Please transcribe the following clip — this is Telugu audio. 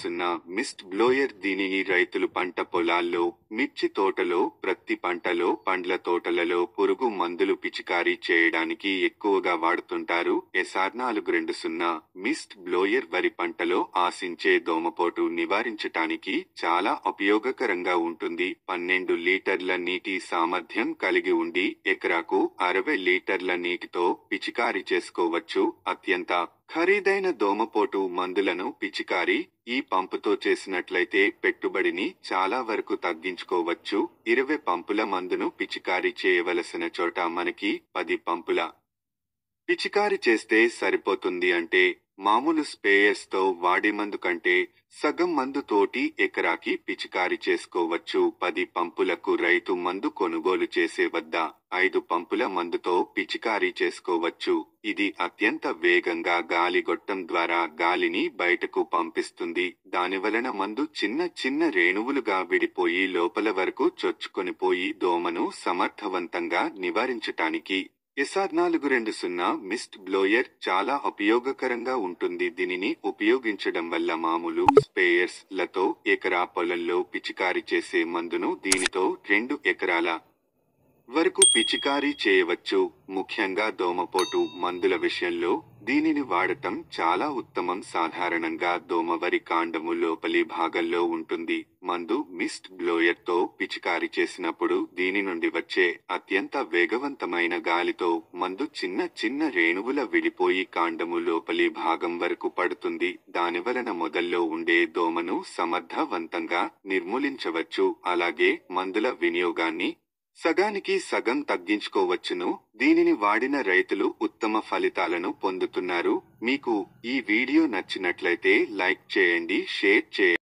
0 మిస్ట్ బ్లోయర్. దీనిని రైతులు పంట పొలాల్లో, మిర్చి తోటలో, ప్రత్తి పంటలో, పండ్ల తోటలలో పురుగు మందులు పిచికారీ చేయడానికి ఎక్కువగా వాడుతుంటారు. SR420 మిస్ట్ బ్లోయర్ వరి పంటలో ఆశించే దోమపోటు నివారించటానికి చాలా ఉపయోగకరంగా ఉంటుంది. 12 లీటర్ల నీటి సామర్థ్యం కలిగి ఉండి ఎకరాకు 60 లీటర్ల నీటితో పిచికారీ చేసుకోవచ్చు. అత్యంత ఖరీదైన దోమపోటు మందులను పిచికారీ ఈ పంపుతో చేసినట్లయితే పెట్టుబడిని చాలా వరకు తగ్గించుకోవచ్చు. 20 పంపుల మందును పిచికారీ చేయవలసిన చోట మనకి 10 పంపుల పిచికారీ చేస్తే సరిపోతుంది. అంటే మామూలు స్ప్రేయర్స్ తో వాడే మందు కంటే సగం మందు తోటి ఎకరాకి పిచికారీ చేసుకోవచ్చు. 10 పంపులకు రైతు మందు కొనుగోలు చేసే వద్ద 5 పంపుల మందుతో పిచికారీ చేసుకోవచ్చు. ఇది అత్యంత వేగంగా గాలిగొట్టం ద్వారా గాలిని బయటకు పంపిస్తుంది. దానివలన మందు చిన్న చిన్న రేణువులుగా విడిపోయి లోపల వరకు చొచ్చుకొనిపోయి దోమను సమర్థవంతంగా నివారించటానికి SR420 మిస్ట్ బ్లోయర్ చాలా ఉపయోగకరంగా ఉంటుంది. దీనిని ఉపయోగించడం వల్ల మామూలు స్ప్రేయర్స్ లతో ఎకరా పొలంలో పిచికారీ చేసే మందును దీనితో 2 ఎకరాల వరకు పిచికారీ చేయవచ్చు. ముఖ్యంగా దోమపోటు మందుల విషయంలో దీనిని వాడటం చాలా ఉత్తమం. సాధారణంగా దోమవరి కాండము లోపలి భాగంలో ఉంటుంది. మందు మిస్ట్ బ్లోయర్ తో పిచికారీ చేసినప్పుడు దీని నుండి వచ్చే అత్యంత వేగవంతమైన గాలితో మందు చిన్న చిన్న రేణువుల విడిపోయి కాండము లోపలి భాగం వరకు పడుతుంది. దానివలన మొదల్లో ఉండే దోమను సమర్థవంతంగా నిర్మూలించవచ్చు. అలాగే మందుల వినియోగాన్ని సగానికి సగం తగ్గించుకోవచ్చును. దీనిని వాడిన రైతులు ఉత్తమ ఫలితాలను పొందుతున్నారు. మీకు ఈ వీడియో నచ్చినట్లయితే లైక్ చేయండి, షేర్ చేయండి.